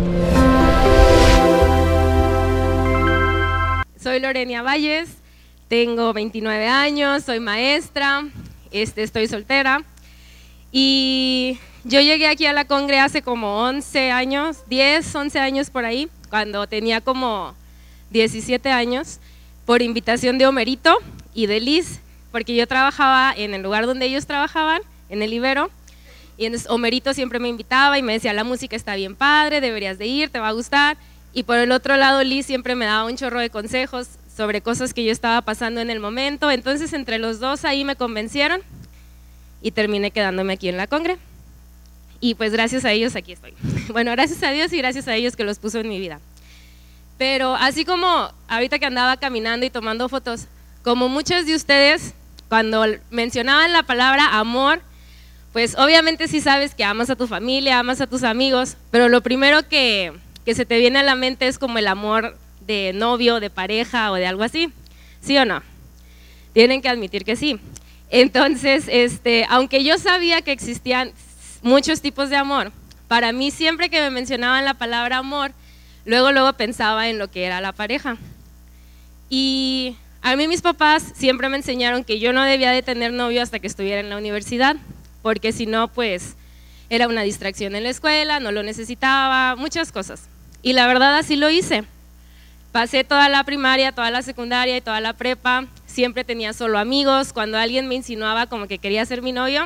Soy Lorenia Valles, tengo 29 años, soy maestra, estoy soltera y yo llegué aquí a la Congre hace como 11 años, 10, 11 años por ahí, cuando tenía como 17 años, por invitación de Homerito y de Liz, porque yo trabajaba en el lugar donde ellos trabajaban, en el Ibero, y entonces Homerito siempre me invitaba y me decía, la música está bien padre, deberías de ir, te va a gustar. Y por el otro lado, Liz siempre me daba un chorro de consejos sobre cosas que yo estaba pasando en el momento. Entonces, entre los dos ahí me convencieron y terminé quedándome aquí en la Congre. Y pues gracias a ellos aquí estoy. Bueno, gracias a Dios y gracias a ellos que los puso en mi vida. Pero así como ahorita que andaba caminando y tomando fotos, como muchos de ustedes, cuando mencionaban la palabra amor, pues obviamente sí sabes que amas a tu familia, amas a tus amigos, pero lo primero que se te viene a la mente es como el amor de novio, de pareja o de algo así, ¿sí o no? Tienen que admitir que sí. Entonces, aunque yo sabía que existían muchos tipos de amor, para mí siempre que me mencionaban la palabra amor, luego pensaba en lo que era la pareja. Y a mí mis papás siempre me enseñaron que yo no debía de tener novio hasta que estuviera en la universidad, porque si no, pues era una distracción en la escuela, no lo necesitaba, muchas cosas. Y la verdad así lo hice. Pasé toda la primaria, toda la secundaria y toda la prepa, siempre tenía solo amigos. Cuando alguien me insinuaba como que quería ser mi novio,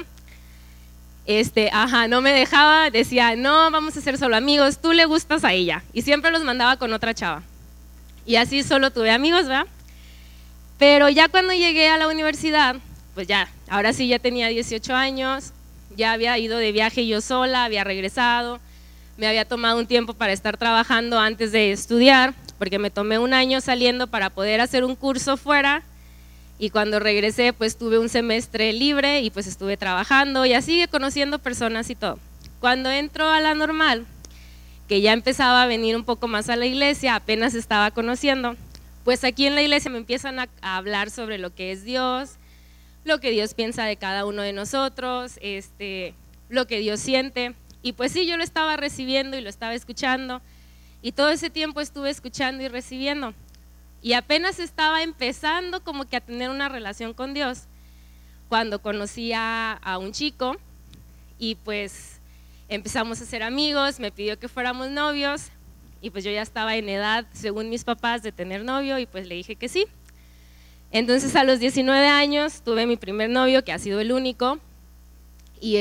no me dejaba, decía, no, vamos a ser solo amigos, tú le gustas a ella. Y siempre los mandaba con otra chava. Y así solo tuve amigos, ¿verdad? Pero ya cuando llegué a la universidad, pues ya, ahora sí ya tenía 18 años, ya había ido de viaje yo sola, había regresado, me había tomado un tiempo para estar trabajando antes de estudiar, porque me tomé un año saliendo para poder hacer un curso fuera, y cuando regresé pues tuve un semestre libre y pues estuve trabajando y así conociendo personas y todo. Cuando entro a la normal, que ya empezaba a venir un poco más a la iglesia, apenas estaba conociendo, pues aquí en la iglesia me empiezan a hablar sobre lo que es Dios, lo que Dios piensa de cada uno de nosotros, lo que Dios siente. Y pues sí, yo lo estaba recibiendo y lo estaba escuchando, y todo ese tiempo estuve escuchando y recibiendo. Y apenas estaba empezando como que a tener una relación con Dios, cuando conocí a un chico, y pues empezamos a ser amigos, me pidió que fuéramos novios, y pues yo ya estaba en edad, según mis papás, de tener novio, y pues le dije que sí. Entonces a los 19 años tuve mi primer novio, que ha sido el único, y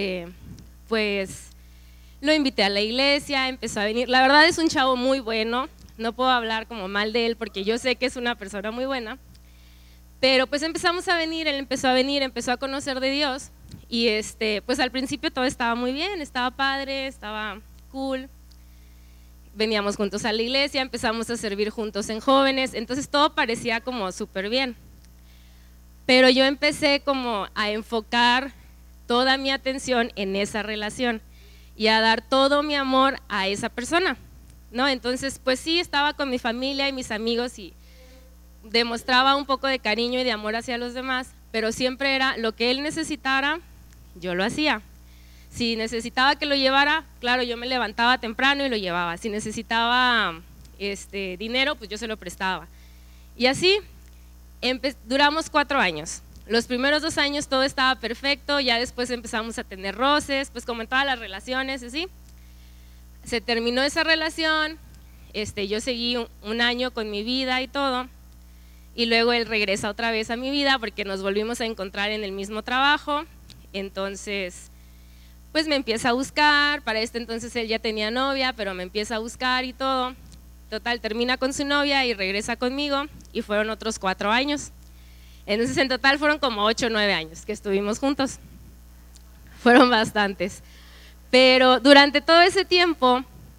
pues lo invité a la iglesia, empezó a venir. La verdad es un chavo muy bueno, no puedo hablar como mal de él porque yo sé que es una persona muy buena, pero pues empezamos a venir, él empezó a venir, empezó a conocer de Dios, y pues al principio todo estaba muy bien, estaba padre, estaba cool. Veníamos juntos a la iglesia, empezamos a servir juntos en jóvenes, entonces todo parecía como súper bien. Pero yo empecé como a enfocar toda mi atención en esa relación y a dar todo mi amor a esa persona, ¿no? Entonces, pues sí, estaba con mi familia y mis amigos y demostraba un poco de cariño y de amor hacia los demás, pero siempre era lo que él necesitara, yo lo hacía. Si necesitaba que lo llevara, claro, yo me levantaba temprano y lo llevaba. Si necesitaba dinero, pues yo se lo prestaba. Y así duramos 4 años. Los primeros 2 años todo estaba perfecto, ya después empezamos a tener roces, pues como en todas las relaciones, así. Se terminó esa relación, yo seguí un año con mi vida y todo, y luego él regresa otra vez a mi vida porque nos volvimos a encontrar en el mismo trabajo. Entonces pues me empieza a buscar, para entonces él ya tenía novia, pero me empieza a buscar y todo. Total, termina con su novia y regresa conmigo, y fueron otros 4 años. Entonces en total fueron como 8 o 9 años que estuvimos juntos. Fueron bastantes. Pero durante todo ese tiempo,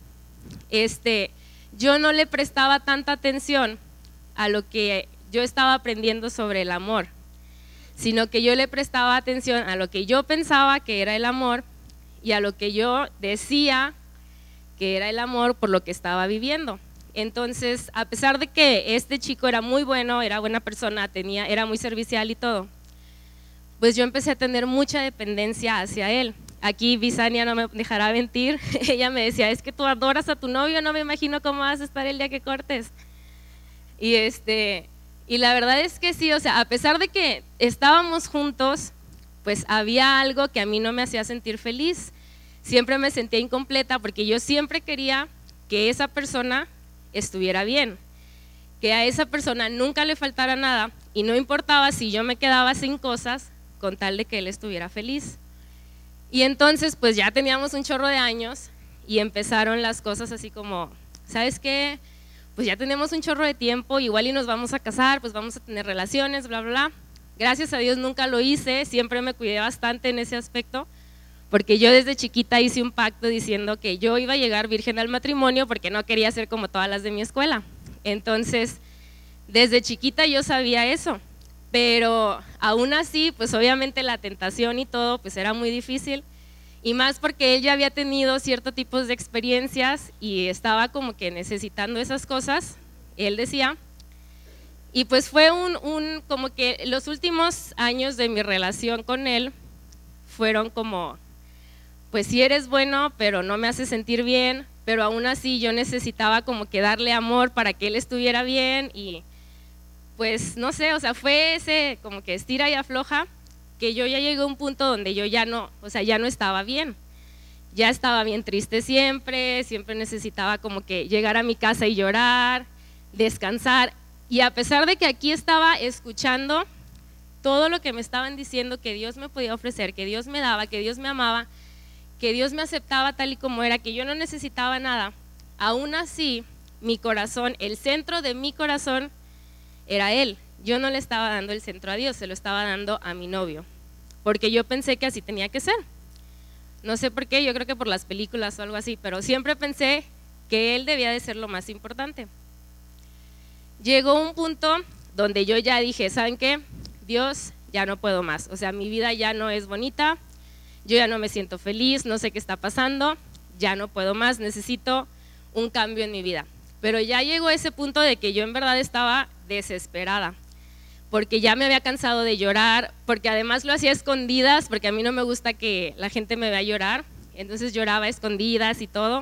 yo no le prestaba tanta atención a lo que yo estaba aprendiendo sobre el amor, sino que yo le prestaba atención a lo que yo pensaba que era el amor y a lo que yo decía que era el amor por lo que estaba viviendo. Entonces, a pesar de que este chico era muy bueno, era buena persona, era muy servicial y todo, pues yo empecé a tener mucha dependencia hacia él, aquí Bisania no me dejará mentir, ella me decía, es que tú adoras a tu novio, no me imagino cómo vas a estar el día que cortes. Y la verdad es que sí, o sea, a pesar de que estábamos juntos, pues había algo que a mí no me hacía sentir feliz. Siempre me sentía incompleta porque yo siempre quería que esa persona estuviera bien, que a esa persona nunca le faltara nada y no importaba si yo me quedaba sin cosas con tal de que él estuviera feliz. Y entonces pues ya teníamos un chorro de años y empezaron las cosas así como, ¿sabes qué? Pues ya tenemos un chorro de tiempo, igual y nos vamos a casar, pues vamos a tener relaciones, bla, bla, bla. Gracias a Dios nunca lo hice, siempre me cuidé bastante en ese aspecto, porque yo desde chiquita hice un pacto diciendo que yo iba a llegar virgen al matrimonio porque no quería ser como todas las de mi escuela. Entonces, desde chiquita yo sabía eso, pero aún así, pues obviamente la tentación y todo, pues era muy difícil, y más porque él ya había tenido ciertos tipos de experiencias y estaba como que necesitando esas cosas, él decía, y pues fue como que los últimos años de mi relación con él fueron como, pues sí eres bueno, pero no me hace sentir bien, pero aún así yo necesitaba como que darle amor para que él estuviera bien y pues no sé, o sea, fue ese como que estira y afloja, que yo ya llegué a un punto donde yo ya no, o sea, ya no estaba bien, ya estaba bien triste siempre necesitaba como que llegar a mi casa y llorar, descansar, y a pesar de que aquí estaba escuchando todo lo que me estaban diciendo que Dios me podía ofrecer, que Dios me daba, que Dios me amaba, que Dios me aceptaba tal y como era, que yo no necesitaba nada, aún así mi corazón, el centro de mi corazón era Él. Yo no le estaba dando el centro a Dios, se lo estaba dando a mi novio, porque yo pensé que así tenía que ser. No sé por qué, yo creo que por las películas o algo así, pero siempre pensé que él debía de ser lo más importante. Llegó un punto donde yo ya dije, ¿saben qué? Dios, ya no puedo más, o sea, mi vida ya no es bonita, yo ya no me siento feliz, no sé qué está pasando, ya no puedo más, necesito un cambio en mi vida. Pero ya llegó ese punto de que yo en verdad estaba desesperada, porque ya me había cansado de llorar, porque además lo hacía a escondidas, porque a mí no me gusta que la gente me vea llorar, entonces lloraba a escondidas y todo,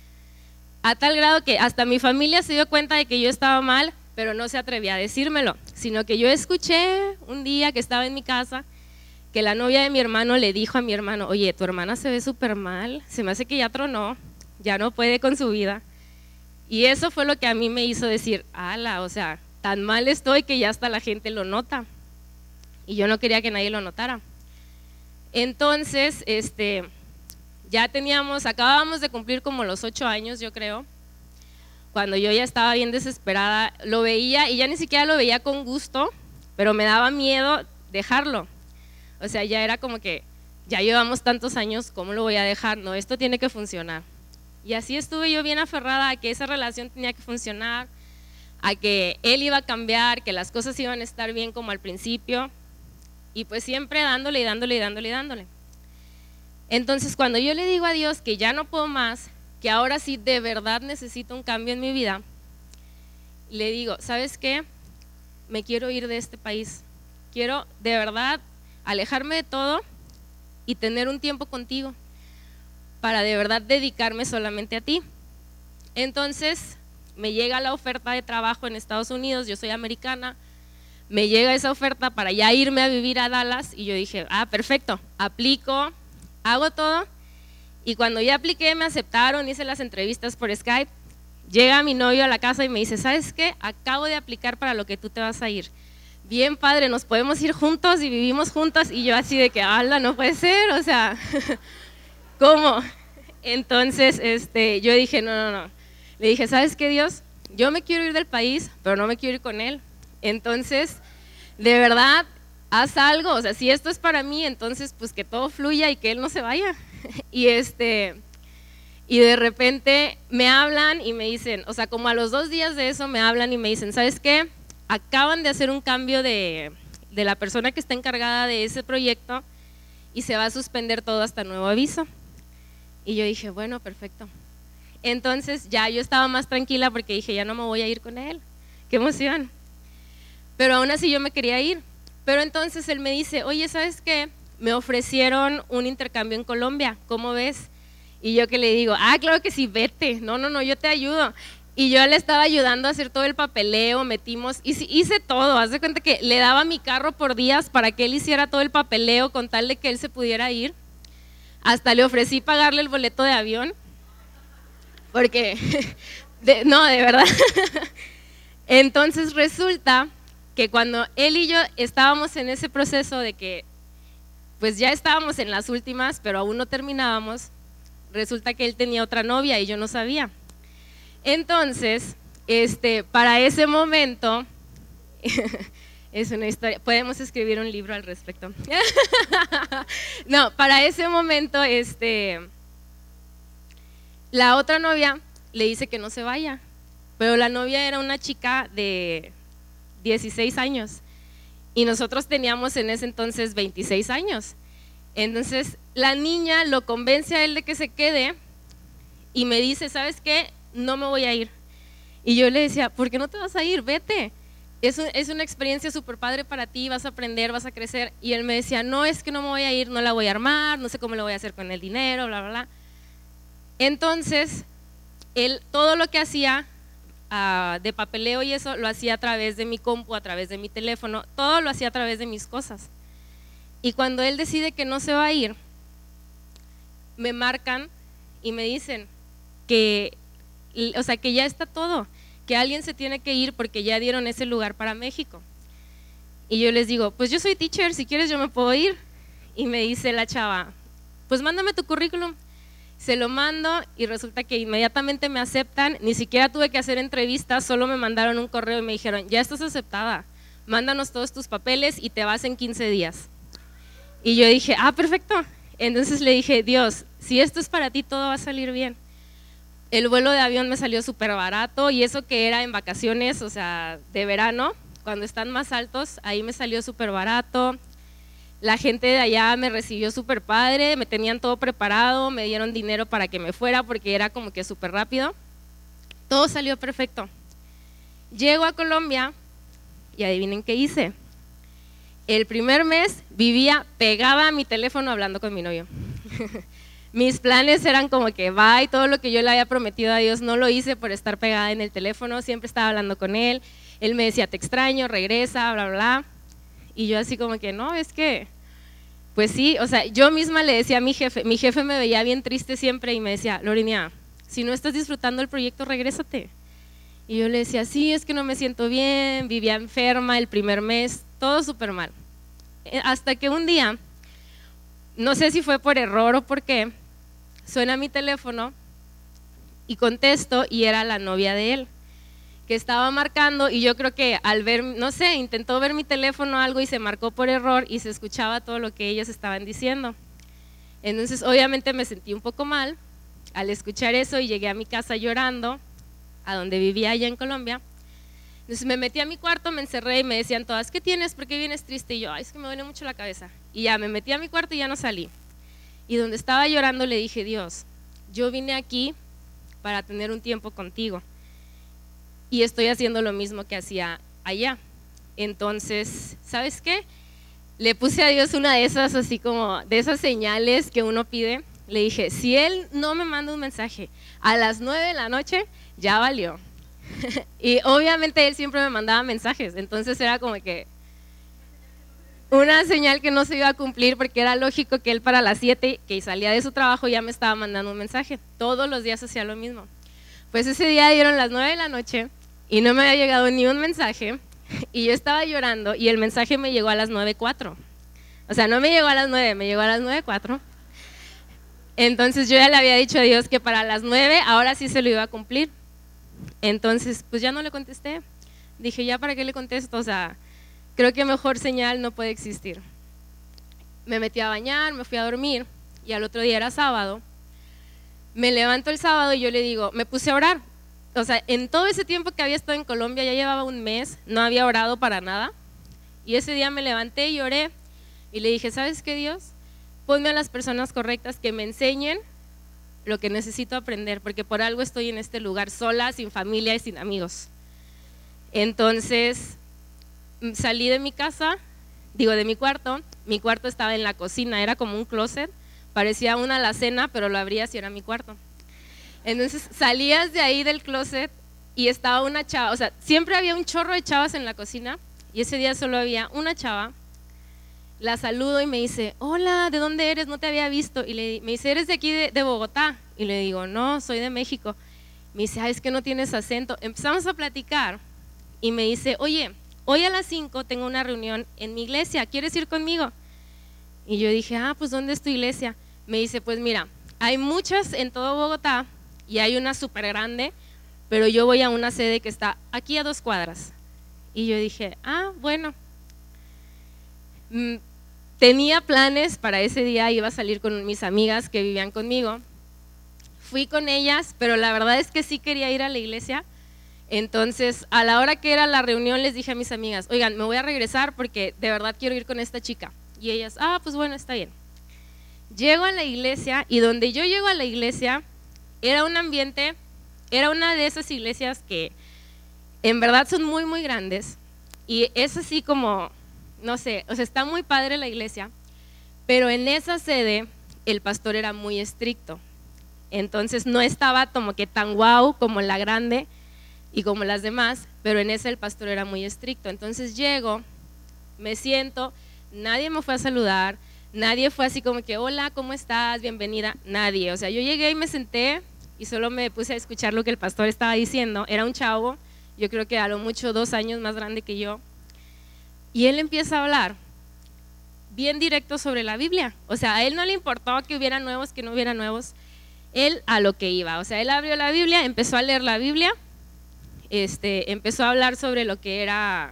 a tal grado que hasta mi familia se dio cuenta de que yo estaba mal, pero no se atrevía a decírmelo, sino que yo escuché un día que estaba en mi casa, que la novia de mi hermano le dijo a mi hermano, oye, tu hermana se ve súper mal, se me hace que ya tronó, ya no puede con su vida, y eso fue lo que a mí me hizo decir, ala, o sea, tan mal estoy que ya hasta la gente lo nota, y yo no quería que nadie lo notara. Entonces, ya acabábamos de cumplir como los 8 años, yo creo, cuando yo ya estaba bien desesperada, lo veía y ya ni siquiera lo veía con gusto, pero me daba miedo dejarlo. O sea, ya era como que, ya llevamos tantos años, ¿cómo lo voy a dejar? No, esto tiene que funcionar. Y así estuve yo bien aferrada a que esa relación tenía que funcionar, a que él iba a cambiar, que las cosas iban a estar bien como al principio, y pues siempre dándole y dándole y dándole y dándole. Entonces cuando yo le digo a Dios que ya no puedo más, que ahora sí de verdad necesito un cambio en mi vida, le digo, ¿sabes qué? Me quiero ir de este país, quiero de verdad alejarme de todo y tener un tiempo contigo para de verdad dedicarme solamente a ti. Entonces me llega la oferta de trabajo en Estados Unidos, yo soy americana, me llega esa oferta para ya irme a vivir a Dallas y yo dije, perfecto, aplico, hago todo, y cuando ya apliqué me aceptaron, hice las entrevistas por Skype, llega mi novio a la casa y me dice, ¿sabes qué? Acabo de aplicar para lo que tú te vas a ir. Bien padre, nos podemos ir juntos y vivimos juntos, y yo así de que, ¡hala, no puede ser! O sea, ¿cómo? Entonces yo dije, no. Le dije, ¿sabes qué, Dios? Yo me quiero ir del país, pero no me quiero ir con él. Entonces, de verdad, haz algo. O sea, si esto es para mí, entonces pues que todo fluya y que él no se vaya. Y de repente me hablan y me dicen, o sea, como a los 2 días de eso me hablan y me dicen, ¿sabes qué? Acaban de hacer un cambio de la persona que está encargada de ese proyecto y se va a suspender todo hasta nuevo aviso. Y yo dije, bueno, perfecto. Entonces ya yo estaba más tranquila porque dije, ya no me voy a ir con él, qué emoción. Pero aún así yo me quería ir. Pero entonces él me dice, oye, ¿sabes qué? me ofrecieron un intercambio en Colombia, ¿cómo ves? Y yo que le digo, claro que sí, vete, no, yo te ayudo. Y yo le estaba ayudando a hacer todo el papeleo, hice todo, haz de cuenta que le daba mi carro por días para que él hiciera todo el papeleo con tal de que él se pudiera ir. Hasta le ofrecí pagarle el boleto de avión, porque, no, de verdad. Entonces resulta que cuando él y yo estábamos en ese proceso de que, pues ya estábamos en las últimas, pero aún no terminábamos, resulta que él tenía otra novia y yo no sabía. Entonces, para ese momento, es una historia, podemos escribir un libro al respecto. No, para ese momento, la otra novia le dice que no se vaya, pero la novia era una chica de 16 años y nosotros teníamos en ese entonces 26 años. Entonces, la niña lo convence a él de que se quede y me dice, ¿sabes qué? No me voy a ir. Y yo le decía, ¿por qué no te vas a ir? Vete. Es una experiencia súper padre para ti, vas a aprender, vas a crecer. Y él me decía, no, es que no me voy a ir, no la voy a armar, no sé cómo lo voy a hacer con el dinero, bla, bla, bla. Entonces, él todo lo que hacía de papeleo y eso, lo hacía a través de mi compu, a través de mi teléfono, todo lo hacía a través de mis cosas. Y cuando él decide que no se va a ir, me marcan y me dicen que ya está todo, que alguien se tiene que ir porque ya dieron ese lugar para México. Y yo les digo, pues yo soy teacher, si quieres yo me puedo ir. Y me dice la chava, pues mándame tu currículum. Se lo mando y resulta que inmediatamente me aceptan, ni siquiera tuve que hacer entrevistas, solo me mandaron un correo y me dijeron, ya estás aceptada, mándanos todos tus papeles y te vas en 15 días. Y yo dije, perfecto. Entonces le dije, Dios, si esto es para ti, todo va a salir bien. El vuelo de avión me salió súper barato y eso que era en vacaciones, o sea, de verano, cuando están más altos, ahí me salió súper barato. La gente de allá me recibió súper padre, me tenían todo preparado, me dieron dinero para que me fuera porque era como que súper rápido. Todo salió perfecto. Llego a Colombia y adivinen qué hice. El primer mes vivía pegada a mi teléfono hablando con mi novio. Mis planes eran como que bye, todo lo que yo le había prometido a Dios no lo hice por estar pegada en el teléfono, siempre estaba hablando con él, él me decía te extraño, regresa, bla, bla, y yo así como que no, es que, pues sí, o sea, yo misma le decía a mi jefe me veía bien triste siempre y me decía, Lorinia, si no estás disfrutando el proyecto, regrésate. Y yo le decía, sí, es que no me siento bien, vivía enferma el primer mes, todo súper mal. Hasta que un día, no sé si fue por error o por qué, suena mi teléfono y contesto y era la novia de él, que estaba marcando y yo creo que al ver, no sé, intentó ver mi teléfono o algo y se marcó por error y se escuchaba todo lo que ellos estaban diciendo. Entonces obviamente me sentí un poco mal al escuchar eso y llegué a mi casa llorando, a donde vivía allá en Colombia. Entonces me metí a mi cuarto, me encerré y me decían todas, ¿qué tienes? ¿Por qué vienes triste? Y yo, es que me duele mucho la cabeza. Y ya me metí a mi cuarto y ya no salí. Y donde estaba llorando le dije, Dios, yo vine aquí para tener un tiempo contigo y estoy haciendo lo mismo que hacía allá. Entonces, ¿sabes qué? Le puse a Dios una de esas, así como de esas señales que uno pide. Le dije, si Él no me manda un mensaje a las 9 de la noche, ya valió. Y obviamente Él siempre me mandaba mensajes, entonces era como que una señal que no se iba a cumplir porque era lógico que Él para las 7 que salía de su trabajo ya me estaba mandando un mensaje. Todos los días hacía lo mismo. Pues ese día dieron las 9 de la noche y no me había llegado ni un mensaje y yo estaba llorando y el mensaje me llegó a las 9:04. O sea, no me llegó a las 9, me llegó a las 9:04. Entonces yo ya le había dicho a Dios que para las 9 ahora sí se lo iba a cumplir. Entonces pues ya no le contesté. Dije, ya para qué le contesto, o sea, creo que mejor señal no puede existir. Me metí a bañar, me fui a dormir y al otro día era sábado. Me levanto el sábado y yo le digo, me puse a orar. O sea, en todo ese tiempo que había estado en Colombia, ya llevaba un mes, no había orado para nada. Y ese día me levanté y oré y le dije, ¿sabes qué, Dios? Ponme a las personas correctas que me enseñen lo que necesito aprender, porque por algo estoy en este lugar sola, sin familia y sin amigos. Entonces salí de mi casa, de mi cuarto, Mi cuarto estaba en la cocina, era como un closet, parecía una alacena, pero lo abrías y era mi cuarto. Entonces salías de ahí del closet y estaba una chava, o sea, siempre había un chorro de chavas en la cocina y ese día solo había una chava. La saludo y me dice, hola, ¿de dónde eres? No te había visto. Y me dice, ¿eres de aquí de Bogotá? Y le digo, no, soy de México. Me dice, es que no tienes acento. Empezamos a platicar y me dice, oye, hoy a las 5 tengo una reunión en mi iglesia, ¿quieres ir conmigo? Y yo dije, pues ¿dónde es tu iglesia? Me dice, pues mira, hay muchas en todo Bogotá y hay una súper grande, pero yo voy a una sede que está aquí a 2 cuadras. Y yo dije, bueno. Tenía planes para ese día, iba a salir con mis amigas que vivían conmigo. Fui con ellas, pero la verdad es que sí quería ir a la iglesia. Entonces, a la hora que era la reunión, les dije a mis amigas, oigan, me voy a regresar porque de verdad quiero ir con esta chica. Y ellas, pues bueno, está bien. Llego a la iglesia y donde yo llego a la iglesia, era un ambiente, era una de esas iglesias que en verdad son muy, muy grandes. Y es así como, no sé, o sea, está muy padre la iglesia, pero en esa sede el pastor era muy estricto. Entonces no estaba como que tan guau como la grande y como las demás, pero en esa el pastor era muy estricto. Entonces llego, me siento, nadie me fue a saludar, nadie fue así como que hola, ¿cómo estás? Bienvenida, nadie. O sea, yo llegué y me senté y solo me puse a escuchar lo que el pastor estaba diciendo. Era un chavo, yo creo que a lo mucho 2 años más grande que yo. Y él empieza a hablar bien directo sobre la Biblia. O sea, a él no le importó que hubiera nuevos, que no hubiera nuevos. Él a lo que iba. O sea, él abrió la Biblia, empezó a leer la Biblia, empezó a hablar sobre lo que era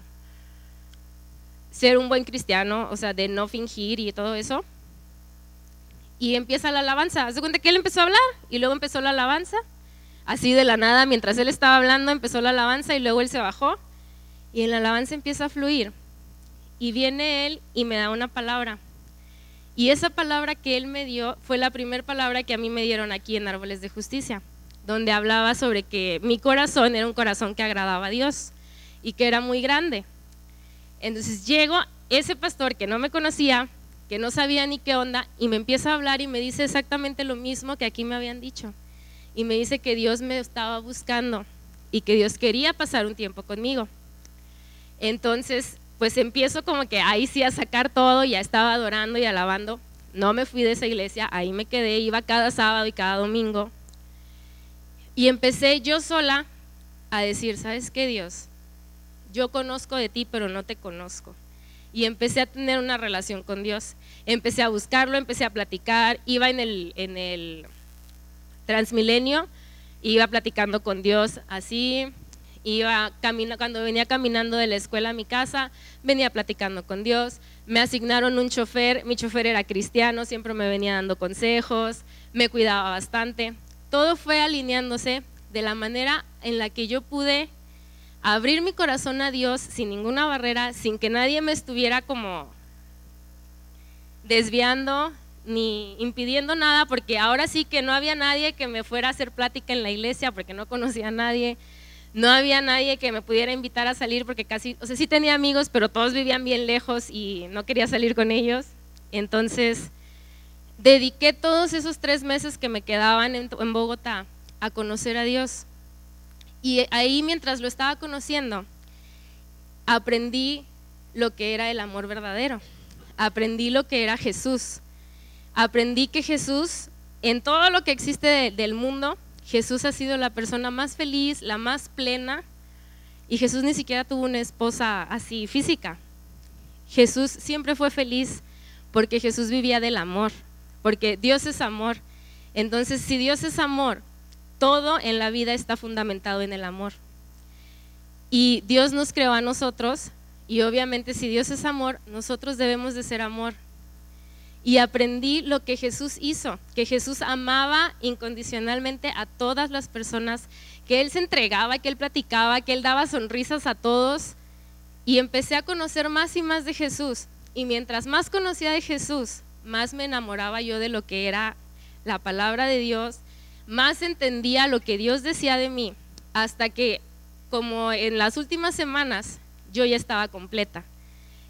ser un buen cristiano, o sea, de no fingir y todo eso. Y empieza la alabanza. Haz de cuenta que él empezó a hablar y luego empezó la alabanza. Así de la nada, mientras él estaba hablando, empezó la alabanza y luego él se bajó. Y en la alabanza empieza a fluir. Y viene él y me da una palabra. Y esa palabra que él me dio fue la primera palabra que a mí me dieron aquí en Árboles de Justicia, donde hablaba sobre que mi corazón era un corazón que agradaba a Dios y que era muy grande. Entonces llego ese pastor que no me conocía, que no sabía ni qué onda, y me empieza a hablar y me dice exactamente lo mismo que aquí me habían dicho. Y me dice que Dios me estaba buscando y que Dios quería pasar un tiempo conmigo. Entonces pues empiezo como que ahí sí a sacar todo, ya estaba adorando y alabando. No me fui de esa iglesia, ahí me quedé, iba cada sábado y cada domingo. Y empecé yo sola a decir, ¿sabes qué, Dios? Yo conozco de ti, pero no te conozco. Y empecé a tener una relación con Dios. Empecé a buscarlo, empecé a platicar, iba en el Transmilenio, iba platicando con Dios así. Cuando venía caminando de la escuela a mi casa, venía platicando con Dios. Me asignaron un chofer, mi chofer era cristiano, siempre me venía dando consejos, me cuidaba bastante. Todo fue alineándose de la manera en la que yo pude abrir mi corazón a Dios sin ninguna barrera, sin que nadie me estuviera como desviando ni impidiendo nada, porque ahora sí que no había nadie que me fuera a hacer plática en la iglesia porque no conocía a nadie. No había nadie que me pudiera invitar a salir porque casi, o sea, sí tenía amigos, pero todos vivían bien lejos y no quería salir con ellos. Entonces, dediqué todos esos 3 meses que me quedaban en Bogotá a conocer a Dios. Y ahí, mientras lo estaba conociendo, aprendí lo que era el amor verdadero. Aprendí lo que era Jesús. Aprendí que Jesús, en todo lo que existe del mundo, Jesús ha sido la persona más feliz, la más plena, y Jesús ni siquiera tuvo una esposa así física. Jesús siempre fue feliz porque Jesús vivía del amor, porque Dios es amor. Entonces, si Dios es amor, todo en la vida está fundamentado en el amor. Y Dios nos creó a nosotros, y obviamente si Dios es amor, nosotros debemos de ser amor. Y aprendí lo que Jesús hizo, que Jesús amaba incondicionalmente a todas las personas, que Él se entregaba, que Él platicaba, que Él daba sonrisas a todos. Y empecé a conocer más y más de Jesús. Y mientras más conocía de Jesús, más me enamoraba yo de lo que era la palabra de Dios, más entendía lo que Dios decía de mí, hasta que como en las últimas semanas yo ya estaba completa.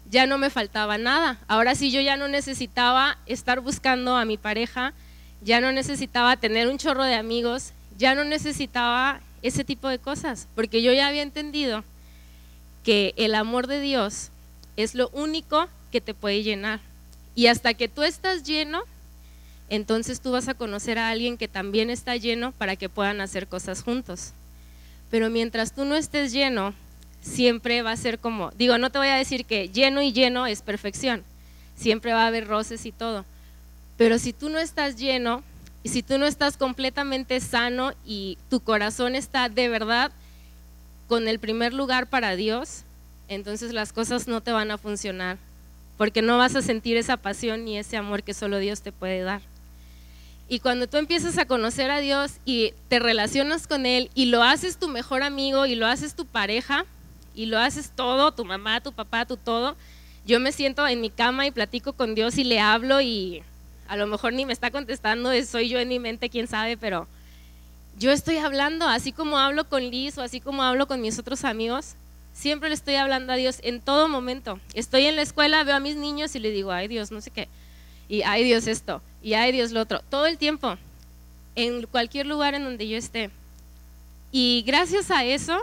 ya no me faltaba nada. Ahora sí yo ya no necesitaba estar buscando a mi pareja, ya no necesitaba tener un chorro de amigos, ya no necesitaba ese tipo de cosas, porque yo ya había entendido que el amor de Dios es lo único que te puede llenar. Y hasta que tú estás lleno, entonces tú vas a conocer a alguien que también está lleno para que puedan hacer cosas juntos. Pero mientras tú no estés lleno, siempre va a ser como, digo, no te voy a decir que lleno y lleno es perfección, siempre va a haber roces y todo, pero si tú no estás lleno y si tú no estás completamente sano y tu corazón está de verdad con el primer lugar para Dios, entonces las cosas no te van a funcionar, porque no vas a sentir esa pasión ni ese amor que solo Dios te puede dar. Y cuando tú empiezas a conocer a Dios y te relacionas con Él y lo haces tu mejor amigo y lo haces tu pareja y lo haces todo, tu mamá, tu papá, tu todo, yo me siento en mi cama y platico con Dios y le hablo y a lo mejor ni me está contestando, soy yo en mi mente, quién sabe, pero yo estoy hablando, así como hablo con Liz o así como hablo con mis otros amigos, siempre le estoy hablando a Dios en todo momento. Estoy en la escuela, veo a mis niños y le digo, ay Dios, no sé qué, y ay Dios esto, y ay Dios lo otro, todo el tiempo, en cualquier lugar en donde yo esté. Y gracias a eso,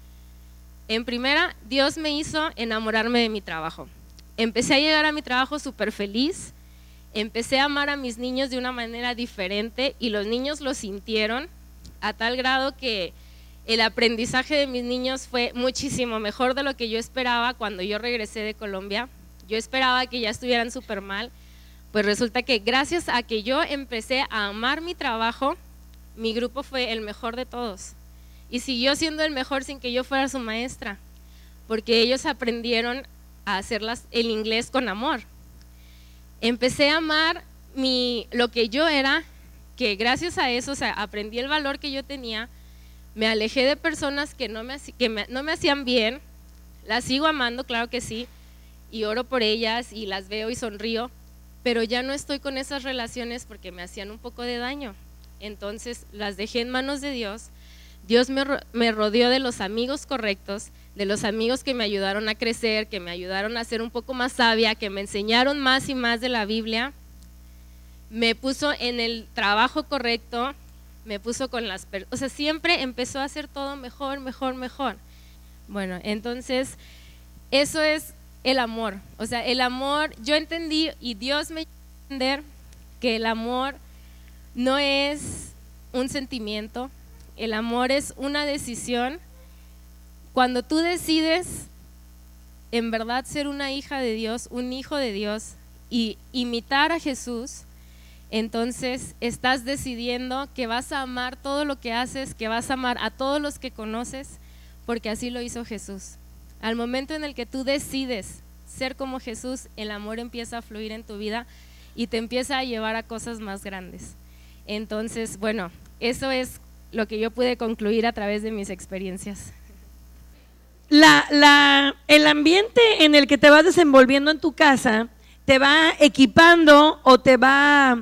en primera, Dios me hizo enamorarme de mi trabajo. Empecé a llegar a mi trabajo súper feliz, empecé a amar a mis niños de una manera diferente y los niños lo sintieron a tal grado que el aprendizaje de mis niños fue muchísimo mejor de lo que yo esperaba cuando yo regresé de Colombia. Yo esperaba que ya estuvieran súper mal, pues resulta que gracias a que yo empecé a amar mi trabajo, mi grupo fue el mejor de todos y siguió siendo el mejor sin que yo fuera su maestra, porque ellos aprendieron a hacer el inglés con amor. Empecé a amar lo que yo era, que gracias a eso, o sea, aprendí el valor que yo tenía, me alejé de personas que no me hacían bien, las sigo amando, claro que sí, y oro por ellas y las veo y sonrío, pero ya no estoy con esas relaciones porque me hacían un poco de daño. Entonces las dejé en manos de Dios. Dios me rodeó de los amigos correctos, de los amigos que me ayudaron a crecer, que me ayudaron a ser un poco más sabia, que me enseñaron más y más de la Biblia. Me puso en el trabajo correcto, me puso con o sea, siempre empezó a hacer todo mejor, mejor, mejor. Bueno, entonces eso es el amor. O sea, el amor, yo entendí y Dios me hizo entender que el amor no es un sentimiento, el amor es una decisión. Cuando tú decides en verdad ser una hija de Dios, un hijo de Dios y imitar a Jesús, entonces estás decidiendo que vas a amar todo lo que haces, que vas a amar a todos los que conoces, porque así lo hizo Jesús. Al momento en el que tú decides ser como Jesús, el amor empieza a fluir en tu vida y te empieza a llevar a cosas más grandes. Entonces, bueno, eso es lo que yo pude concluir a través de mis experiencias. El ambiente en el que te vas desenvolviendo en tu casa te va equipando o te va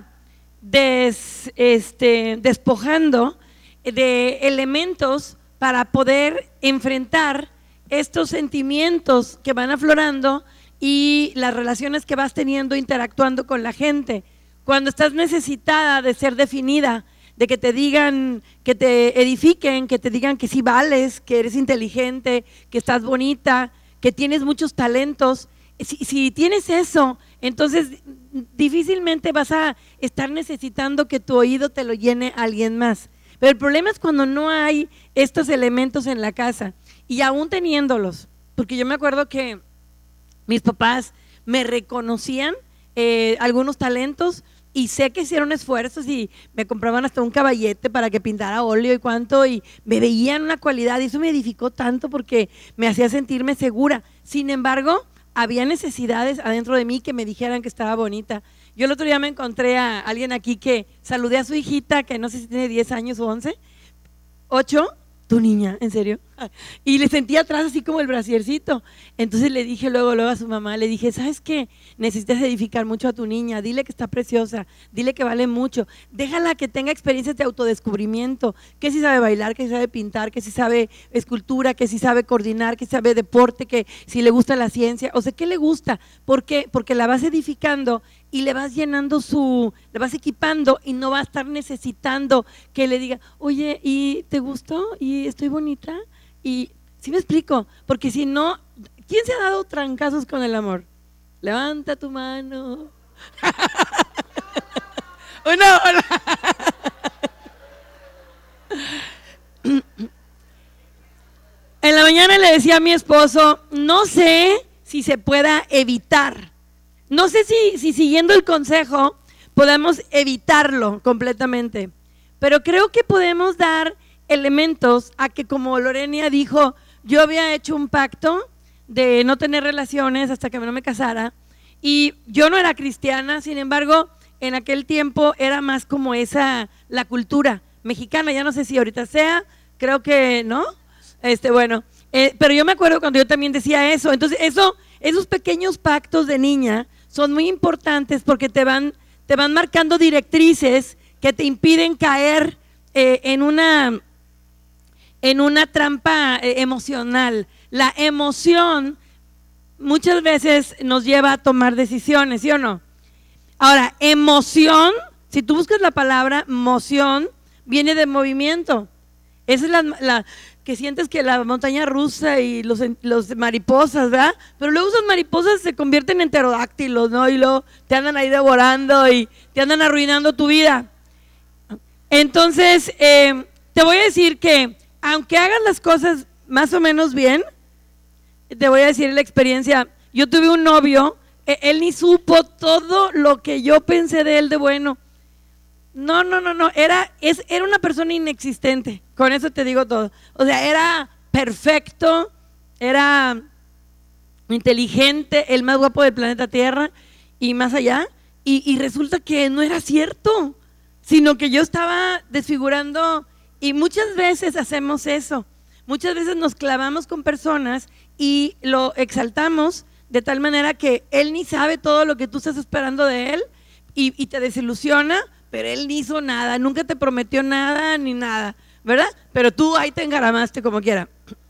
despojando de elementos para poder enfrentar estos sentimientos que van aflorando y las relaciones que vas teniendo interactuando con la gente. Cuando estás necesitada de ser definida, de que te digan, que te edifiquen, que te digan que sí vales, que eres inteligente, que estás bonita, que tienes muchos talentos. Si tienes eso, entonces difícilmente vas a estar necesitando que tu oído te lo llene alguien más. Pero el problema es cuando no hay estos elementos en la casa y aún teniéndolos, porque yo me acuerdo que mis papás me reconocían algunos talentos y sé que hicieron esfuerzos y me compraban hasta un caballete para que pintara óleo y cuánto, y me veían una cualidad y eso me edificó tanto porque me hacía sentirme segura. Sin embargo, había necesidades adentro de mí que me dijeran que estaba bonita. Yo el otro día me encontré a alguien aquí que saludé a su hijita, que no sé si tiene 10 años o 11, 8, ¿tu niña? ¿En serio? Y le sentí atrás así como el brasiercito. Entonces le dije luego a su mamá, le dije, ¿sabes qué? Necesitas edificar mucho a tu niña, dile que está preciosa, dile que vale mucho, déjala que tenga experiencias de autodescubrimiento, que si sabe bailar, que si sabe pintar, que si sabe escultura, que si sabe coordinar, que si sabe deporte, que si le gusta la ciencia, o sea, ¿qué le gusta? ¿Por qué? Porque la vas edificando y le vas llenando le vas equipando y no va a estar necesitando que le diga, oye, ¿y te gustó? ¿Y estoy bonita? Y ¿sí me explico? Porque si no, ¿quién se ha dado trancazos con el amor? Levanta tu mano. Una. En la mañana le decía a mi esposo, no sé si se pueda evitar. No sé si siguiendo el consejo podemos evitarlo completamente, pero creo que podemos dar elementos a que, como Lorenia dijo, yo había hecho un pacto de no tener relaciones hasta que no me casara y yo no era cristiana, sin embargo, en aquel tiempo era más como la cultura mexicana, ya no sé si ahorita sea, creo que no, bueno, pero yo me acuerdo cuando yo también decía eso, entonces esos pequeños pactos de niña son muy importantes porque te van marcando directrices que te impiden caer en una trampa emocional. La emoción muchas veces nos lleva a tomar decisiones, ¿sí o no? Ahora, emoción, si tú buscas la palabra moción, viene de movimiento. Esa es la que sientes que la montaña rusa y los mariposas, ¿verdad? Pero luego esas mariposas se convierten en pterodáctilos, ¿no? Y luego te andan ahí devorando y te andan arruinando tu vida. Entonces, te voy a decir que aunque hagas las cosas más o menos bien, te voy a decir la experiencia. Yo tuve un novio, él ni supo todo lo que yo pensé de él de bueno. No, era una persona inexistente, con eso te digo todo. O sea, era perfecto, era inteligente, el más guapo del planeta Tierra y más allá, y resulta que no era cierto, sino que yo estaba desfigurando, y muchas veces hacemos eso, muchas veces nos clavamos con personas y lo exaltamos de tal manera que él ni sabe todo lo que tú estás esperando de él y te desilusiona, pero él ni hizo nada, nunca te prometió nada ni nada, ¿verdad? Pero tú ahí te engaramaste como quiera.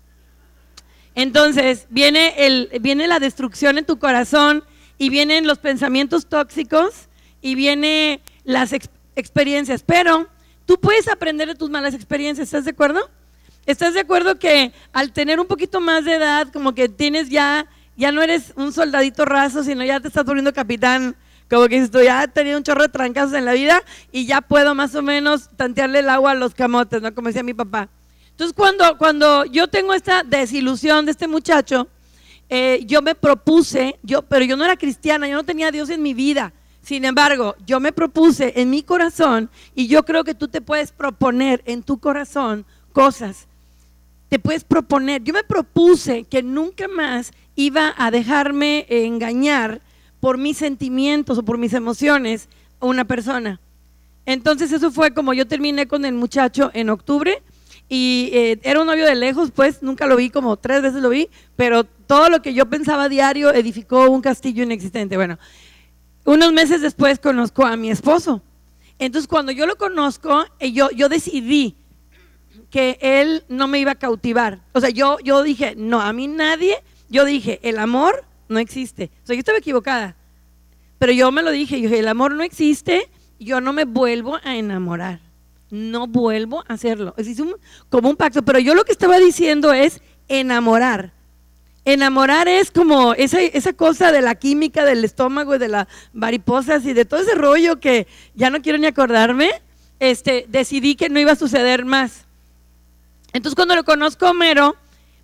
Entonces viene la destrucción en tu corazón y vienen los pensamientos tóxicos y vienen las experiencias, pero tú puedes aprender de tus malas experiencias, ¿estás de acuerdo? ¿Estás de acuerdo que al tener un poquito más de edad, como que tienes ya no eres un soldadito raso, sino ya te estás volviendo capitán? Como que dices tú, ya he tenido un chorro de trancazos en la vida y ya puedo más o menos tantearle el agua a los camotes, ¿no? Como decía mi papá. Entonces cuando yo tengo esta desilusión de este muchacho, yo me propuse, pero yo no era cristiana, yo no tenía a Dios en mi vida. Sin embargo, yo me propuse en mi corazón, y yo creo que tú te puedes proponer en tu corazón cosas. Te puedes proponer. Yo me propuse que nunca más iba a dejarme engañar por mis sentimientos o por mis emociones a una persona. Entonces eso fue como yo terminé con el muchacho en octubre y era un novio de lejos, pues nunca lo vi, como 3 veces lo vi, pero todo lo que yo pensaba a diario edificó un castillo inexistente. Bueno, unos meses después conozco a mi esposo. Entonces cuando yo lo conozco, yo decidí que él no me iba a cautivar. O sea, yo dije, no, a mí nadie, yo dije, el amor no existe. O sea, yo estaba equivocada, pero yo me lo dije, yo dije, el amor no existe, yo no me vuelvo a enamorar, no vuelvo a hacerlo. Es como un pacto, pero yo lo que estaba diciendo es enamorar. Enamorar es como esa cosa de la química del estómago y de las mariposas y de todo ese rollo que ya no quiero ni acordarme. Decidí que no iba a suceder más. Entonces cuando lo conozco a Homero,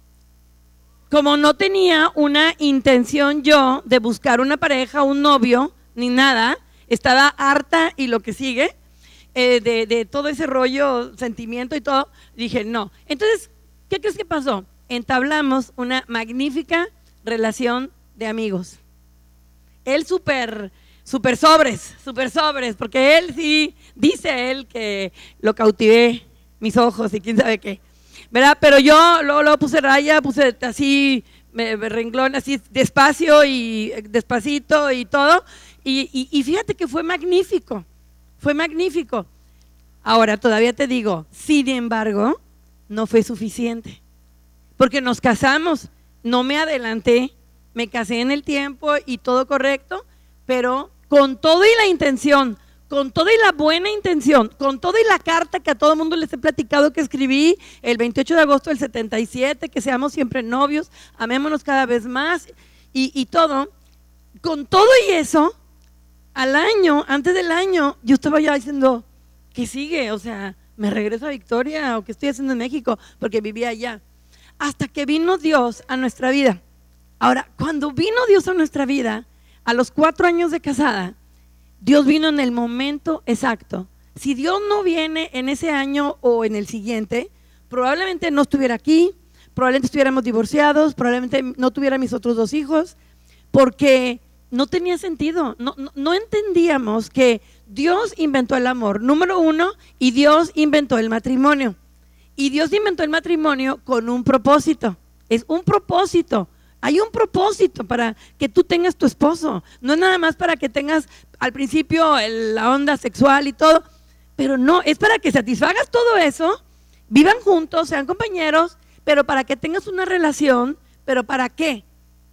como no tenía una intención yo de buscar una pareja, un novio, ni nada, estaba harta y lo que sigue, de todo ese rollo, sentimiento y todo, dije no. Entonces, ¿qué crees que pasó? Entablamos una magnífica relación de amigos. Él súper sobres, porque él sí, dice él que lo cautivé, mis ojos y quién sabe qué. ¿verdad? Pero yo luego puse raya, puse así, renglón, así despacio y despacito y todo. Y fíjate que fue magnífico, fue magnífico. Ahora, todavía te digo, sin embargo, no fue suficiente. Porque nos casamos, no me adelanté, me casé en el tiempo y todo correcto, pero con todo y la intención, con toda y la buena intención, con toda y la carta que a todo el mundo les he platicado que escribí el 28 de agosto del 77, que seamos siempre novios, amémonos cada vez más y todo, con todo y eso, al año, antes del año, yo estaba ya diciendo, ¿qué sigue? O sea, ¿me regreso a Victoria o qué estoy haciendo en México? Porque vivía allá. Hasta que vino Dios a nuestra vida. Ahora, cuando vino Dios a nuestra vida, a los 4 años de casada, Dios vino en el momento exacto. Si Dios no viene en ese año o en el siguiente, probablemente no estuviera aquí, probablemente estuviéramos divorciados, probablemente no tuviera mis otros 2 hijos, porque no tenía sentido, no entendíamos que Dios inventó el amor, número 1, y Dios inventó el matrimonio. Y Dios inventó el matrimonio con un propósito, es un propósito. Hay un propósito para que tú tengas tu esposo, no es nada más para que tengas al principio la onda sexual y todo, pero no, es para que satisfagas todo eso, vivan juntos, sean compañeros, pero para que tengas una relación, ¿pero para qué?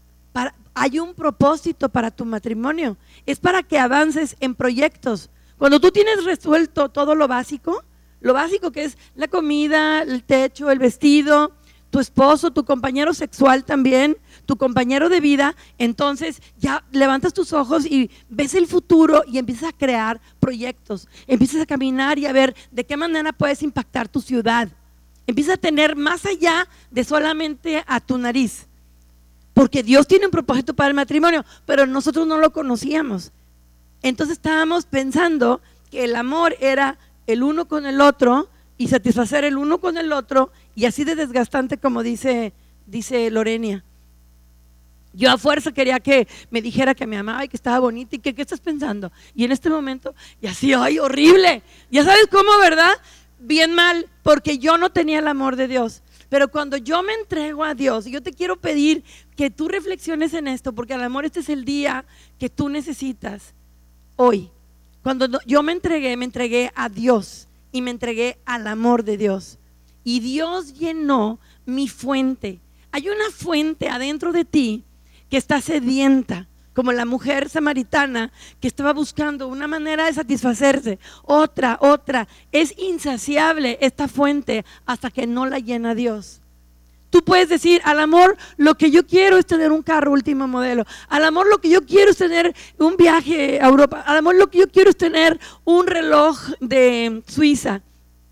Hay un propósito para tu matrimonio, es para que avances en proyectos. Cuando tú tienes resuelto todo lo básico que es la comida, el techo, el vestido, tu esposo, tu compañero sexual también, tu compañero de vida, entonces ya levantas tus ojos y ves el futuro y empiezas a crear proyectos, empiezas a caminar y a ver de qué manera puedes impactar tu ciudad, empiezas a tener más allá de solamente a tu nariz, porque Dios tiene un propósito para el matrimonio, pero nosotros no lo conocíamos. Entonces estábamos pensando que el amor era el uno con el otro y satisfacer el uno con el otro, y así de desgastante como dice Lorenia. Yo a fuerza quería que me dijera que me amaba y que estaba bonita y que ¿qué estás pensando? Y en este momento, y así, ¡ay, horrible! Ya sabes cómo, ¿verdad? Bien mal, porque yo no tenía el amor de Dios. Pero cuando yo me entrego a Dios, y yo te quiero pedir que tú reflexiones en esto, porque al amor este es el día que tú necesitas hoy. Cuando yo me entregué a Dios y me entregué al amor de Dios. Y Dios llenó mi fuente. Hay una fuente adentro de ti que está sedienta, como la mujer samaritana que estaba buscando una manera de satisfacerse, otra, es insaciable esta fuente hasta que no la llena Dios. Tú puedes decir, al amor lo que yo quiero es tener un carro último modelo, al amor lo que yo quiero es tener un viaje a Europa, al amor lo que yo quiero es tener un reloj de Suiza,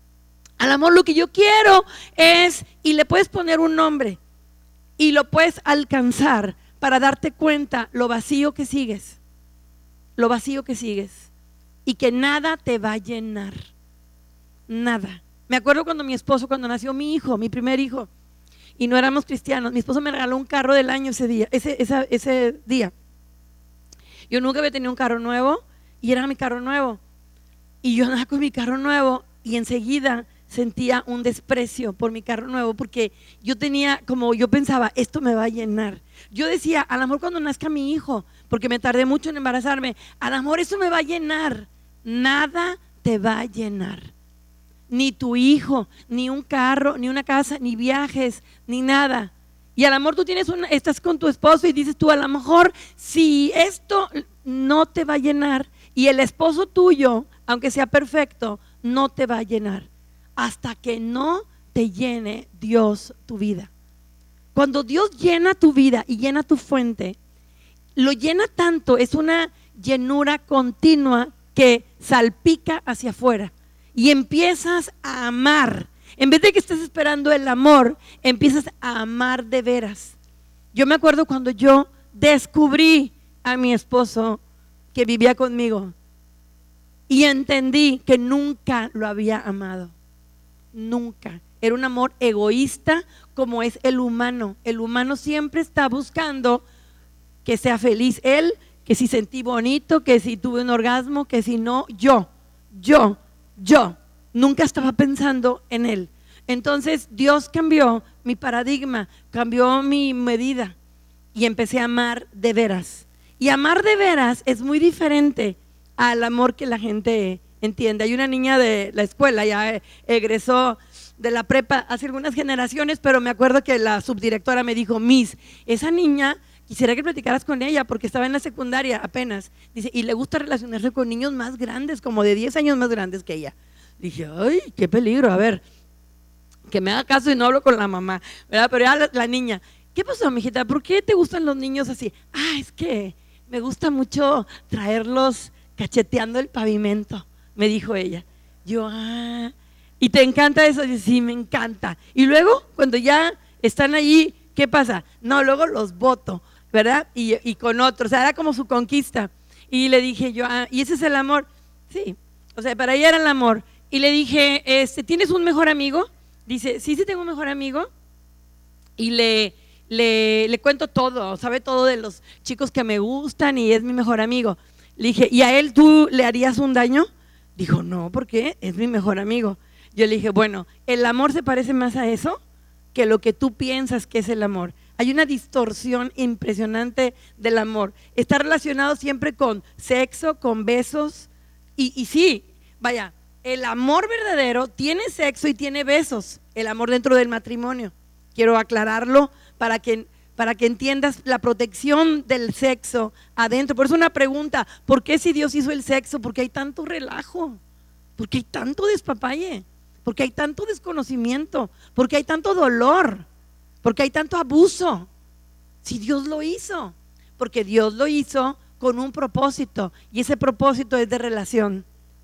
al amor lo que yo quiero es, y le puedes poner un nombre y lo puedes alcanzar para darte cuenta lo vacío que sigues y que nada te va a llenar, nada. Me acuerdo cuando nació mi hijo, mi primer hijo, y no éramos cristianos, mi esposo me regaló un carro del año ese día. Yo nunca había tenido un carro nuevo y era mi carro nuevo, y yo andaba con mi carro nuevo y enseguida sentía un desprecio por mi carro nuevo, porque yo pensaba, esto me va a llenar. Yo decía, a lo mejor cuando nazca mi hijo, porque me tardé mucho en embarazarme, a lo mejor eso me va a llenar. Nada te va a llenar, ni tu hijo, ni un carro, ni una casa, ni viajes, ni nada. Y a lo mejor tú estás con tu esposo y dices tú, a lo mejor si esto no te va a llenar, y el esposo tuyo, aunque sea perfecto, no te va a llenar hasta que no te llene Dios tu vida. Cuando Dios llena tu vida y llena tu fuente, lo llena tanto, es una llenura continua que salpica hacia afuera y empiezas a amar. En vez de que estés esperando el amor, empiezas a amar de veras. Yo me acuerdo cuando yo descubrí a mi esposo que vivía conmigo y entendí que nunca lo había amado. Nunca. Era un amor egoísta como es el humano. El humano siempre está buscando que sea feliz él, que si sentí bonito, que si tuve un orgasmo, que si no, yo. Nunca estaba pensando en él. Entonces Dios cambió mi paradigma, cambió mi medida y empecé a amar de veras. Y amar de veras es muy diferente al amor que la gente entiende. Hay una niña de la escuela, ya egresó de la prepa hace algunas generaciones, pero me acuerdo que la subdirectora me dijo: Miss, esa niña quisiera que platicaras con ella porque estaba en la secundaria apenas. Dice, y le gusta relacionarse con niños más grandes, como de 10 años más grandes que ella. Dije, ay, qué peligro, a ver, que me haga caso y no hablo con la mamá, ¿verdad? Pero ya la niña, ¿qué pasó, mijita? ¿Por qué te gustan los niños así? Es que me gusta mucho traerlos cacheteando el pavimento, me dijo ella. Yo, ¿y te encanta eso? Dice, sí, me encanta. Y luego, cuando ya están allí, ¿qué pasa? No, luego los boto, ¿verdad? Y con otros, o sea, era como su conquista. Y le dije yo, ¿y ese es el amor? Sí, o sea, para ella era el amor. Y le dije, ¿tienes un mejor amigo? Dice, sí, tengo un mejor amigo. Y le cuento todo, sabe todo de los chicos que me gustan y es mi mejor amigo. Le dije, ¿y a él tú le harías un daño? Dijo, no, ¿por qué? Es mi mejor amigo. Yo le dije, bueno, el amor se parece más a eso que lo que tú piensas que es el amor. Hay una distorsión impresionante del amor. Está relacionado siempre con sexo, con besos. Y sí, vaya, el amor verdadero tiene sexo y tiene besos. El amor dentro del matrimonio. Quiero aclararlo para que entiendas la protección del sexo adentro. Por eso una pregunta, ¿por qué si Dios hizo el sexo? ¿Por qué hay tanto relajo? ¿Por qué hay tanto despapalle? ¿Por qué hay tanto desconocimiento? ¿Por qué hay tanto dolor? ¿Por qué hay tanto abuso? Si Dios lo hizo, porque Dios lo hizo con un propósito y ese propósito es de relación.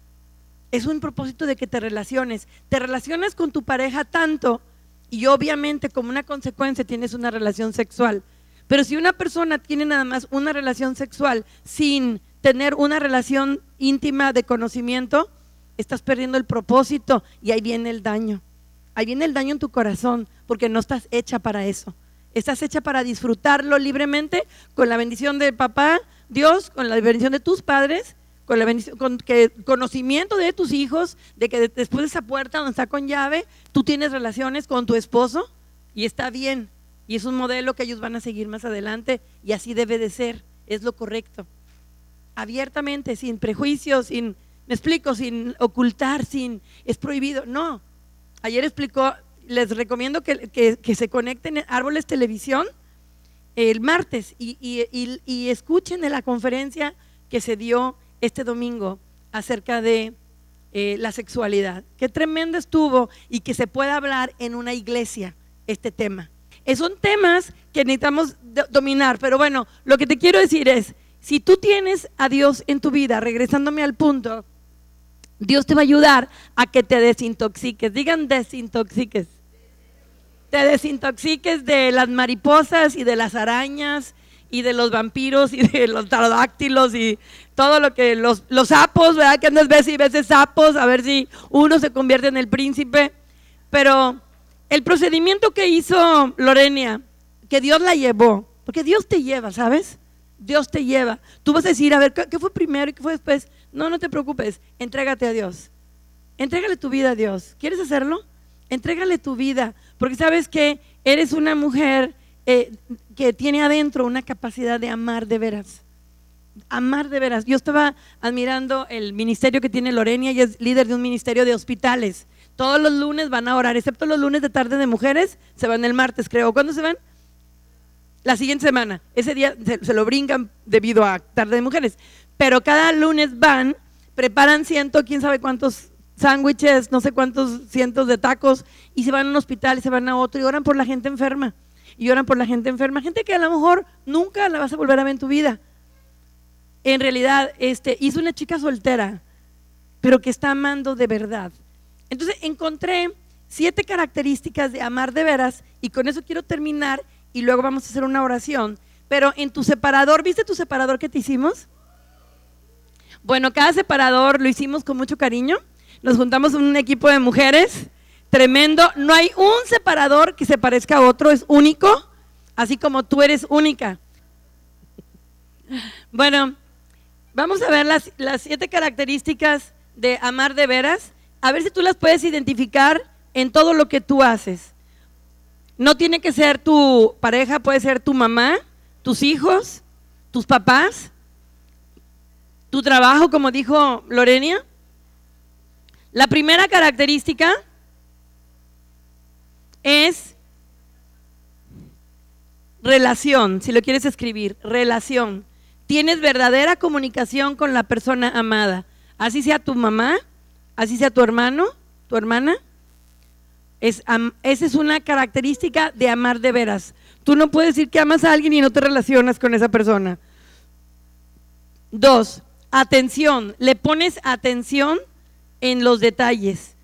Es un propósito de que te relaciones con tu pareja tanto y obviamente como una consecuencia tienes una relación sexual. Pero si una persona tiene nada más una relación sexual sin tener una relación íntima de conocimiento, estás perdiendo el propósito y ahí viene el daño. Ahí viene el daño en tu corazón porque no estás hecha para eso. Estás hecha para disfrutarlo libremente con la bendición de papá, Dios, con la bendición de tus padres, con la bendición, con que conocimiento de tus hijos, de que después de esa puerta donde está con llave, tú tienes relaciones con tu esposo y está bien. Y es un modelo que ellos van a seguir más adelante y así debe de ser, es lo correcto. Abiertamente, sin prejuicios, me explico, sin ocultar, es prohibido, no. Ayer explicó, les recomiendo que se conecten en Árboles Televisión el martes y escuchen la conferencia que se dio este domingo acerca de la sexualidad. Qué tremendo estuvo y que se pueda hablar en una iglesia este tema. Son temas que necesitamos dominar, pero bueno, lo que te quiero decir es, si tú tienes a Dios en tu vida, regresándome al punto, Dios te va a ayudar a que te desintoxiques. Digan desintoxiques. Te desintoxiques de las mariposas y de las arañas y de los vampiros y de los pterodáctilos y todo lo que los sapos, ¿verdad? Que andas ves y ves de sapos a ver si uno se convierte en el príncipe. Pero el procedimiento que hizo Lorenia, que Dios la llevó, porque Dios te lleva, ¿sabes? Dios te lleva. Tú vas a decir, a ver, ¿qué fue primero y qué fue después? No te preocupes, entrégate a Dios. Entrégale tu vida a Dios. ¿Quieres hacerlo? Entrégale tu vida, porque sabes que eres una mujer que tiene adentro una capacidad de amar de veras. Amar de veras. Yo estaba admirando el ministerio que tiene Lorenia y es líder de un ministerio de hospitales. Todos los lunes van a orar, excepto los lunes de tarde de mujeres, se van el martes, creo. ¿Cuándo se van? La siguiente semana. Ese día se lo brincan debido a tarde de mujeres. Pero cada lunes van, preparan quién sabe cuántos sándwiches, no sé cuántos cientos de tacos y se van a un hospital y se van a otro y oran por la gente enferma. Y oran por la gente enferma, gente que a lo mejor nunca la vas a volver a ver en tu vida. En realidad, hizo una chica soltera, pero que está amando de verdad. Entonces encontré 7 características de amar de veras y con eso quiero terminar y luego vamos a hacer una oración. Pero en tu separador, ¿viste tu separador que te hicimos? Bueno, cada separador lo hicimos con mucho cariño. Nos juntamos en un equipo de mujeres tremendo. No hay un separador que se parezca a otro, es único, así como tú eres única. Bueno, vamos a ver las 7 características de amar de veras. A ver si tú las puedes identificar en todo lo que tú haces. No tiene que ser tu pareja, puede ser tu mamá, tus hijos, tus papás, tu trabajo, como dijo Lorenia. La primera característica es relación, si lo quieres escribir, relación. Tienes verdadera comunicación con la persona amada, así sea tu mamá, así sea tu hermano, tu hermana. Esa es una característica de amar de veras. Tú no puedes decir que amas a alguien y no te relacionas con esa persona. 2, atención, le pones atención en los detalles.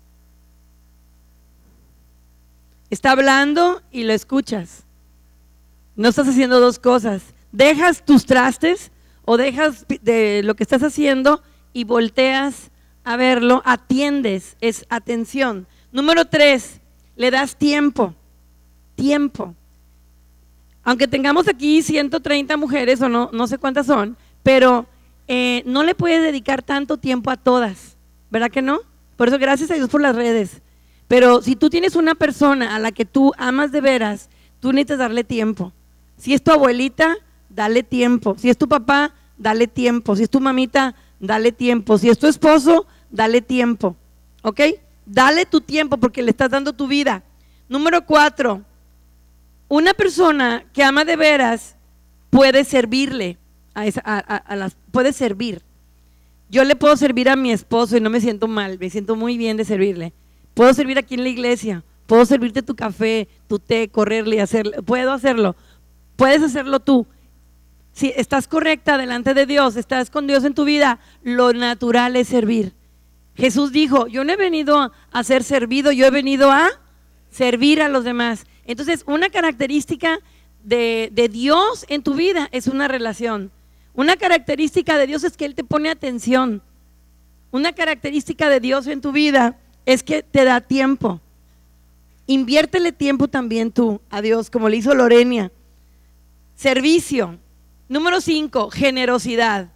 Está hablando y lo escuchas. No estás haciendo dos cosas. Dejas tus trastes o dejas de lo que estás haciendo y volteas a verlo, atiendes, es atención. Número 3, le das tiempo, tiempo. Aunque tengamos aquí 130 mujeres o no sé cuántas son, pero no le puedes dedicar tanto tiempo a todas, ¿verdad que no? Por eso gracias a Dios por las redes. Pero si tú tienes una persona a la que tú amas de veras, tú necesitas darle tiempo. Si es tu abuelita, dale tiempo. Si es tu papá, dale tiempo. Si es tu mamita, dale tiempo. Si es tu esposo, dale tiempo. ¿Ok? Dale tu tiempo porque le estás dando tu vida. Número 4, una persona que ama de veras puede servirle, puede servir. Yo le puedo servir a mi esposo y no me siento mal, me siento muy bien de servirle. Puedo servir aquí en la iglesia, puedo servirte tu café, tu té, correrle y hacerlo, puedo hacerlo. Puedes hacerlo tú. Si estás correcta delante de Dios, estás con Dios en tu vida, lo natural es servir. Jesús dijo, yo no he venido a ser servido, yo he venido a servir a los demás. Entonces, una característica de Dios en tu vida es una relación. Una característica de Dios es que Él te pone atención. Una característica de Dios en tu vida es que te da tiempo. Inviértele tiempo también tú a Dios, como le hizo Lorenia. Servicio. Número 5, generosidad.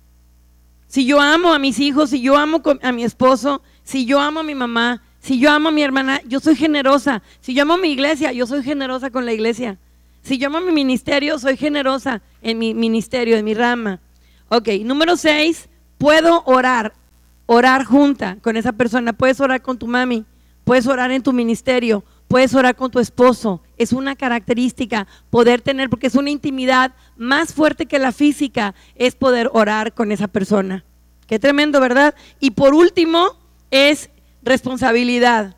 Si yo amo a mis hijos, si yo amo a mi esposo, si yo amo a mi mamá, si yo amo a mi hermana, yo soy generosa. Si yo amo a mi iglesia, yo soy generosa con la iglesia. Si yo amo a mi ministerio, soy generosa en mi ministerio, en mi rama. Ok, número 6, puedo orar junta con esa persona. Puedes orar con tu mami, puedes orar en tu ministerio, puedes orar con tu esposo. Es una característica poder tener, porque es una intimidad más fuerte que la física, es poder orar con esa persona. Qué tremendo, ¿verdad? Y por último es responsabilidad.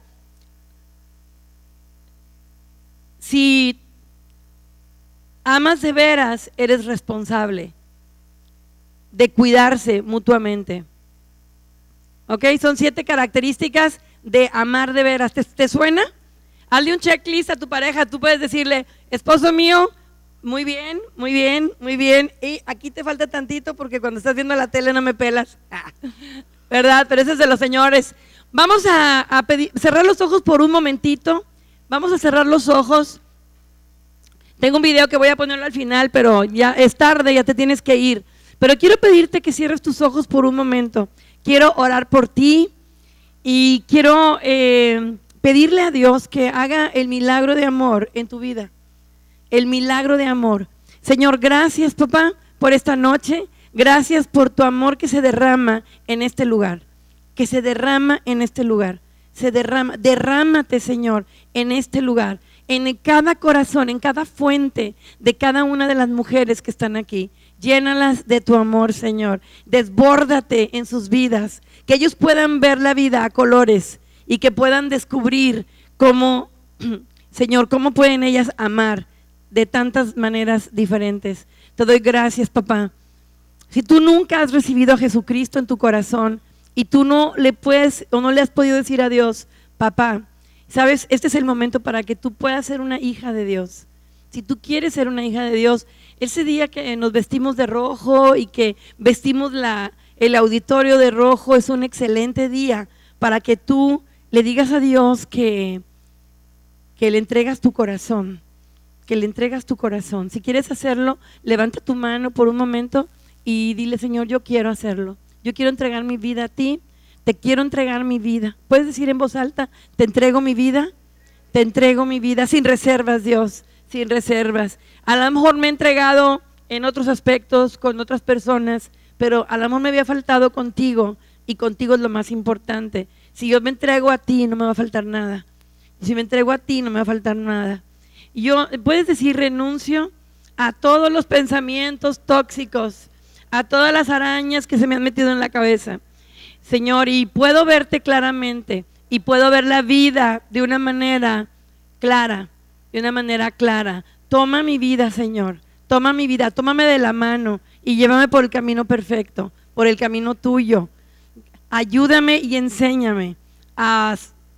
Si amas de veras, eres responsable de cuidarse mutuamente. ¿Ok? Son 7 características de amar de veras. ¿Te suena? Hazle un checklist a tu pareja. Tú puedes decirle, esposo mío, muy bien, muy bien, muy bien. Y aquí te falta tantito porque cuando estás viendo la tele no me pelas. ¿Verdad? Pero ese es de los señores. Vamos a cerrar los ojos por un momentito. Vamos a cerrar los ojos. Tengo un video que voy a ponerlo al final, pero ya es tarde, ya te tienes que ir. Pero quiero pedirte que cierres tus ojos por un momento. Quiero orar por ti y quiero pedirle a Dios que haga el milagro de amor en tu vida. El milagro de amor. Señor, gracias, papá, por esta noche. Gracias por tu amor que se derrama en este lugar. Que se derrama en este lugar. Se derrama. Derrámate, Señor, en este lugar. En cada corazón, en cada fuente de cada una de las mujeres que están aquí. Llénalas de tu amor, Señor. Desbórdate en sus vidas. Que ellos puedan ver la vida a colores y que puedan descubrir cómo, Señor, cómo pueden ellas amar de tantas maneras diferentes. Te doy gracias, papá. Si tú nunca has recibido a Jesucristo en tu corazón y tú no le puedes o no le has podido decir a Dios, papá, sabes, este es el momento para que tú puedas ser una hija de Dios. Si tú quieres ser una hija de Dios, ese día que nos vestimos de rojo y que vestimos el auditorio de rojo es un excelente día para que tú le digas a Dios que le entregas tu corazón, que le entregas tu corazón. Si quieres hacerlo, levanta tu mano por un momento y dile, Señor, yo quiero hacerlo. Yo quiero entregar mi vida a ti. te quiero entregar mi vida. ¿Puedes decir en voz alta, te entrego mi vida? Te entrego mi vida sin reservas, Dios, sin reservas. A lo mejor me he entregado en otros aspectos con otras personas, pero a lo mejor me había faltado contigo, y contigo es lo más importante. Si yo me entrego a ti, no me va a faltar nada. Si me entrego a ti, no me va a faltar nada. Puedes decir, renuncio a todos los pensamientos tóxicos, a todas las arañas que se me han metido en la cabeza, Señor, y puedo verte claramente, y puedo ver la vida de una manera clara, Toma mi vida, Señor, toma mi vida, tómame de la mano y llévame por el camino perfecto, por el camino tuyo. Ayúdame y enséñame a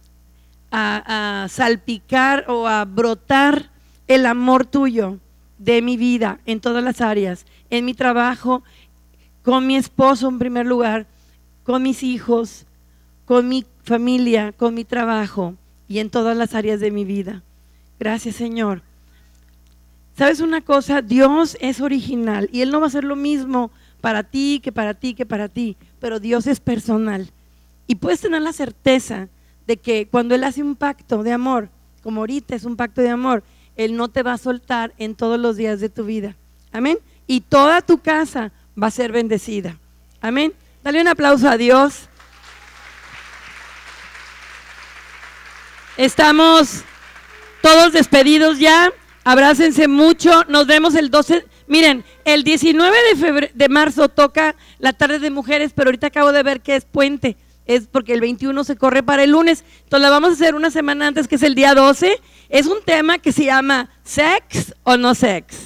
salpicar o a brotar el amor tuyo de mi vida en todas las áreas, en mi trabajo, con mi esposo en primer lugar, con mis hijos, con mi familia, con mi trabajo y en todas las áreas de mi vida. Gracias, Señor. ¿Sabes una cosa? Dios es original y Él no va a hacer lo mismo para ti, pero Dios es personal. Y puedes tener la certeza de que cuando Él hace un pacto de amor, como ahorita es un pacto de amor, Él no te va a soltar en todos los días de tu vida. Amén. Y toda tu casa va a ser bendecida. Amén. Dale un aplauso a Dios. Estamos todos despedidos ya. Abrácense mucho. Nos vemos el 12. Miren, el 19 de marzo toca la tarde de mujeres, pero ahorita acabo de ver que es puente. Es porque el 21 se corre para el lunes. Entonces la vamos a hacer una semana antes, que es el día 12. Es un tema que se llama ¿sex o no sex?